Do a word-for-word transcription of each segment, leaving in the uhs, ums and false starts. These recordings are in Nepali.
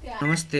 नमस्ते,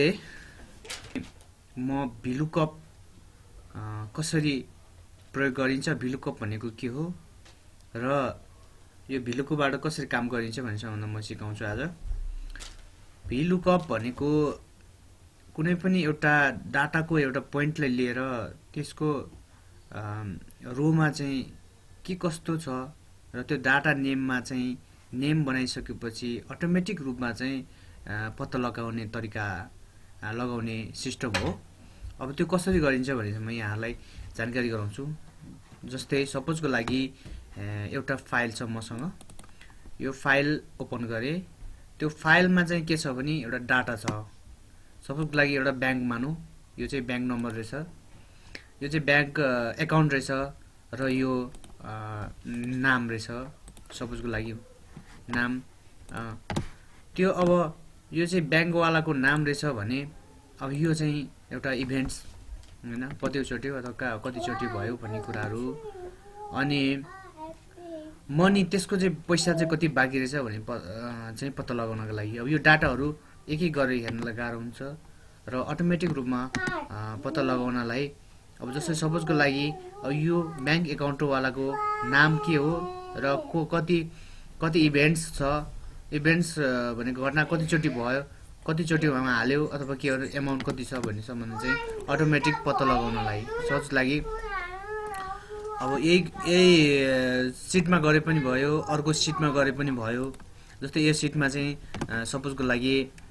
म भिलुकप कसरी प्रयोग गरिन्छ, भिलुकप भनेको के हो र यो भिलुकपबाट कसरी काम गरिन्छ भन्ने सम्बन्धमा म सिकाउँछु आज। भिलुकप भनेको कुनै पनि एउटा डाटाको एउटा पोइन्टलाई लिएर त्यसको रोमा चाहिँ के कस्तो छ र त्यो डाटा नेममा चाहिँ नेम बनाइसकेपछि अटोमेटिक रूपमा चाहिँ पत्ता लगाउने तरिका लगाउने सिस्टम हो। अब त्यो कसरी गरिन्छ भने म यहाँलाई जानकारी गराउँछु। जस्तै सपोजको लागि एउटा फाइल छ मसँग, यो फाइल ओपन गरे, त्यो फाइलमा चाहिँ के छ भने एउटा डाटा छ। सपोजको लागि एउटा ब्याङ्क मानौँ, यो चाहिँ ब्याङ्क नम्बर रहेछ, यो चाहिँ ब्याङ्क एकाउन्ट रहेछ र यो नाम रहेछ। सपोजको लागि नाम त्यो, अब यो चाहिँ ब्याङ्कवालाको नाम रहेछ भने अब यो चाहिँ एउटा इभेन्ट्स हैन, कतिचोटि अथवा कतिचोटि भयो भन्ने कुराहरू, अनि मनी त्यसको चाहिँ पैसा चाहिँ कति बाँकी रहेछ भने चाहिँ पत्ता लगाउनको लागि अब यो डाटाहरू एक एक गरेर हेर्नलाई गाह्रो हुन्छ र अटोमेटिक रूपमा पत्ता लगाउनलाई अब जस्तै सपोजको लागि अब यो ब्याङ्क एकाउन्टवालाको नाम के हो र को कति कति इभेन्ट्स छ, इभेन्ट्स भनेको घटना कतिचोटि भयो, कतिचोटि उहाँ हाल्यो अथवा के हो, एमाउन्ट कति छ भन्ने सम्बन्ध चाहिँ अटोमेटिक पत्ता लगाउनलाई सजिलो लागि अब यही यही सिटमा गरे पनि भयो, अर्को सिटमा गरे पनि भयो। जस्तै यो सिटमा चाहिँ सपोजको लागि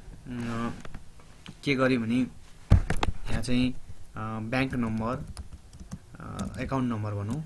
के गर्यो भने यहाँ चाहिँ ब्याङ्क नम्बर, एकाउन्ट नम्बर भनौँ,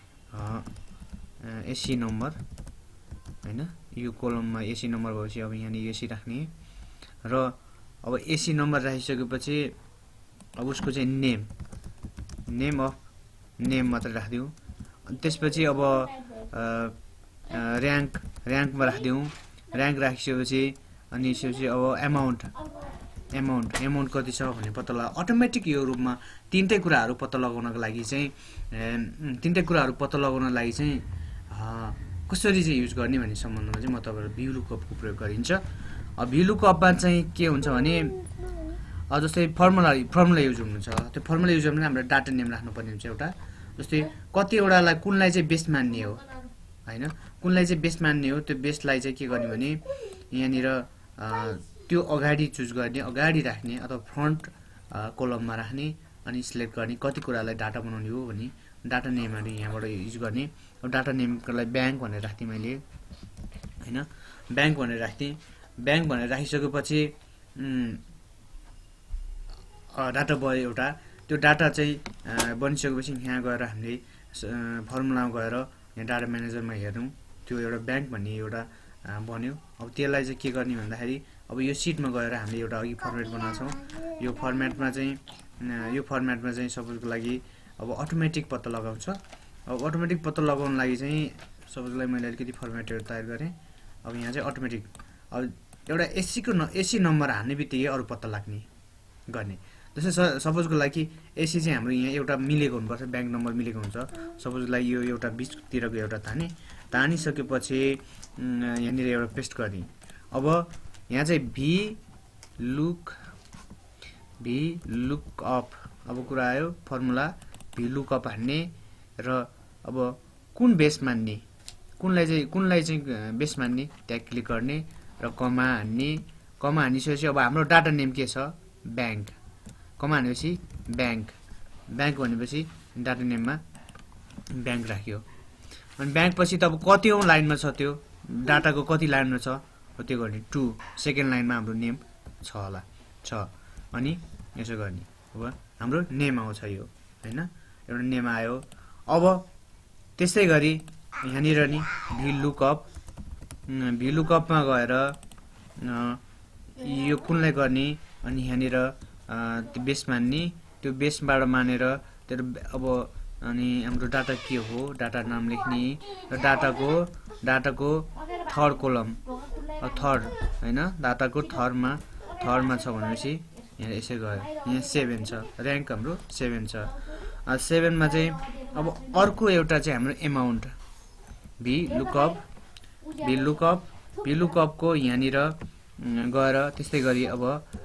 एसी नम्बर हैन, यो कोलममा एसी नम्बर भएपछि अब यहाँनिर एसी राख्ने र अब एसी नम्बर राखिसकेपछि अब उसको चाहिँ नेम नेम अफ नेम मात्र राखिदिउँ। अनि त्यसपछि अब र्याङ्क र्याङ्कमा राखिदिउँ, र्याङ्क राखिसकेपछि अनि त्यसपछि अब एमाउन्ट एमाउन्ट एमाउन्ट कति छ भन्ने पत्ता लगा अटोमेटिक यो रूपमा तिनटै कुराहरू पत्ता लगाउनको लागि चाहिँ तिनटै कुराहरू पत्ता लगाउनको लागि चाहिँ कसरी चाहिँ युज गर्ने भन्ने सम्बन्धमा चाहिँ म तपाईँहरू भिलुकपको प्रयोग गरिन्छ। अब भिलुकपमा चाहिँ के हुन्छ भने जस्तै फर्मुला फर्मुला युज हुनुहुन्छ, त्यो फर्मुला युज गर्नु हाम्रो डाटा नेम राख्नुपर्ने हुन्छ एउटा। जस्तै कतिवटालाई कुनलाई चाहिँ बेस्ट मान्ने हो हैन, कुनलाई चाहिँ बेस्ट मान्ने हो, त्यो बेस्टलाई चाहिँ के गर्ने भने यहाँनिर त्यो अगाडि चुज गर्ने, अगाडि राख्ने अथवा फ्रन्ट कोलममा राख्ने अनि सिलेक्ट गर्ने कति कुरालाई डाटा बनाउने हो भने डाटा नेमहरू यहाँबाट युज गर्ने। अब डाटा नेमको लागि ब्याङ्क भनेर राख्थेँ मैले हैन, ब्याङ्क भनेर राख्थेँ। ब्याङ्क भनेर राखिसकेपछि डाटा भयो एउटा, त्यो डाटा चाहिँ बनिसकेपछि यहाँ गएर हामीले फर्मुलामा गएर यहाँ डाटा म्यानेजरमा हेर्नु, त्यो एउटा ब्याङ्क भन्ने एउटा बन्यो। अब त्यसलाई चाहिँ के गर्ने भन्दाखेरि अब यो सिटमा गएर हामीले एउटा अघि फर्मेट बनाउँछौँ, यो फर्मेटमा चाहिँ यो फर्मेटमा चाहिँ सपोजको लागि अब अटोमेटिक पत्ता लगाउँछ। अब अटोमेटिक पत्ता लगाउन लागि चाहिँ सपोजको लागि मैले अलिकति फर्मेटहरू तयार गरेँ। अब यहाँ चाहिँ अटोमेटिक अब एउटा एसीको न एसी नम्बर हाल्ने बित्तिकै अरू पत्ता लाग्ने गर्ने। जस्तै सपोजको लागि एसी चाहिँ हाम्रो यहाँ एउटा मिलेको हुनुपर्छ, ब्याङ्क नम्बर मिलेको हुन्छ। सपोजको लागि यो एउटा बिचतिरको एउटा ताने तानिसकेपछि यहाँनिर एउटा पेस्ट गर्ने। अब यहाँ चाहिँ V look V look up अब कुरा आयो, फर्मुला भी लुक अप हान्ने र अब कुन बेस मान्ने, कुनलाई चाहिँ कुनलाई चाहिँ बेस मान्ने त्यहाँ क्लिक गर्ने र कमा हान्ने। कमा हानिसकेपछि अब हाम्रो डाटा नेम के छ, ब्याङ्क, कमा हानेपछि ब्याङ्क, ब्याङ्क भनेपछि डाटा नेममा ब्याङ्क राख्यो। अनि ब्याङ्क पछि त अब कति औँ लाइनमा छ, त्यो डाटाको कति लाइनमा छ त्यो गर्ने, टू सेकेन्ड लाइनमा हाम्रो नेम छ होला छ, अनि यसो गर्ने। अब हाम्रो नेम आउँछ यो हैन, एउटा नेम आयो। अब त्यस्तै गरी यहाँनिर नि भिलुकप भिलुकपमा गएर यो कुनलाई गर्ने अनि यहाँनिर त्यो बेस मान्ने, त्यो बेसबाट मानेर त्यो अब अनि हाम्रो डाटा के हो, डाटा नाम लेख्ने र डाटाको डाटाको थर्ड कोलम थर्ड हैन, डाटाको थर्डमा थर्डमा छ भनेपछि यहाँ यसै गयो, यहाँ सेभेन छ, र्याङ्क हाम्रो सेभेन छ। सेभेनमा चाहिँ अब अर्को एउटा चाहिँ हाम्रो amount V lookup V lookup V लुकअपको यहाँनिर गएर त्यस्तै गरी अब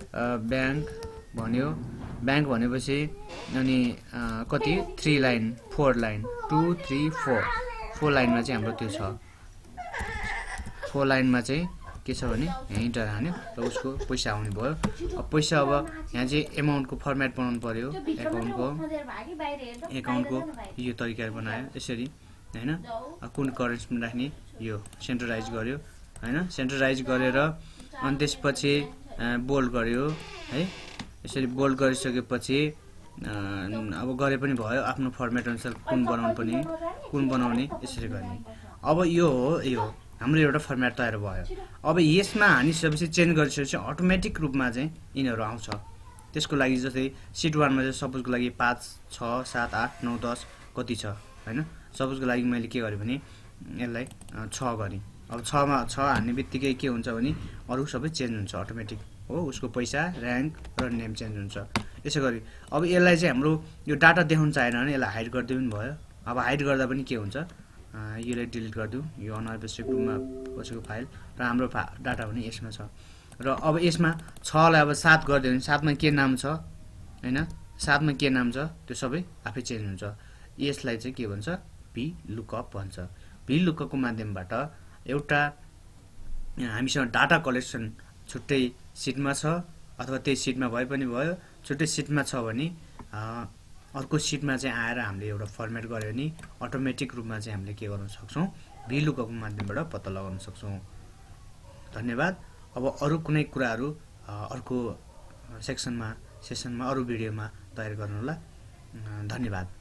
ब्याङ्क भन्यो, ब्याङ्क भनेपछि अनि कति three line four line two three four four लाइनमा चाहिँ हाम्रो त्यो छ। फोर लाइनमा चाहिँ के छ भने यहाँ इन्टर हान्यो र उसको पैसा आउने भयो। अब पैसा अब यहाँ चाहिँ एमाउन्टको फर्मेट बनाउनु पर्यो, एकाउन्टको एकाउन्टको यो तरिकाले बनायो यसरी हैन। कुन करेन्सीमा राख्ने यो सेन्ट्रलाइज गर्यो हैन, सेन्ट्रलाइज गरेर अनि त्यसपछि बोल्ड गर्यो है। यसरी बोल्ड गरिसकेपछि अब गरे पनि भयो, आफ्नो फर्मेट अनुसार कुन बनाउनु पनि कुन बनाउने यसरी गर्ने। अब यो हो यो हाम्रो एउटा फर्मेट तयार भयो। अब यसमा हानिसकेपछि चेन्ज गरिसकेपछि अटोमेटिक रूपमा चाहिँ यिनीहरू आउँछ। त्यसको लागि जस्तै सिट वानमा चाहिँ सपोजको लागि पाँच छ सात आठ नौ दस कति छ हैन। सपोजको लागि मैले के गरेँ भने यसलाई छ गरेँ। अब छमा छ हान्ने बित्तिकै के हुन्छ भने अरू सबै चेन्ज हुन्छ अटोमेटिक हो, उसको पैसा र्याङ्क र नेम चेन्ज हुन्छ। यसो गरी अब यसलाई चाहिँ हाम्रो यो डाटा देखाउन चाहेन भने यसलाई हाइड गरिदियो पनि भयो। अब हाइड गर्दा पनि के हुन्छ, यसलाई डिलिट गरिदिउँ, यो अनावश्यक रूपमा बसेको फाइल र हाम्रो डाटा पनि यसमा छ। र अब यसमा छलाई अब सात गरिदियो भने सातमा के नाम छ हैन, सातमा के नाम छ त्यो सबै आफै चेन्ज हुन्छ। यसलाई चाहिँ के भन्छ भी लुकअप भन्छ। भी लुकअपको माध्यमबाट एउटा हामीसँग डाटा कलेक्सन छुट्टै सिटमा छ अथवा त्यही सिटमा भए पनि भयो, छुट्टै सिटमा छ भने अर्को सिटमा चाहिँ आएर हामीले एउटा फर्मेट गर्यो भने अटोमेटिक रूपमा चाहिँ हामीले के गर्न सक्छौँ भी लुकअपको माध्यमबाट पत्ता लगाउन सक्छौँ। धन्यवाद। अब अरू कुनै कुराहरू अर्को सेक्सनमा सेसनमा अरू भिडियोमा तयार गर्नुहोला। धन्यवाद।